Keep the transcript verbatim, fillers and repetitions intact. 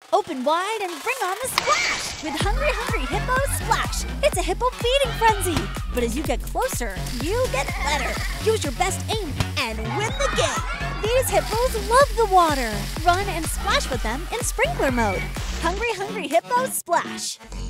Open wide and bring on the splash! With Hungry Hungry Hippos Splash, it's a hippo feeding frenzy! But as you get closer, you get better! Use your best aim and win the game! These hippos love the water! Run and splash with them in sprinkler mode! Hungry Hungry Hippos Splash!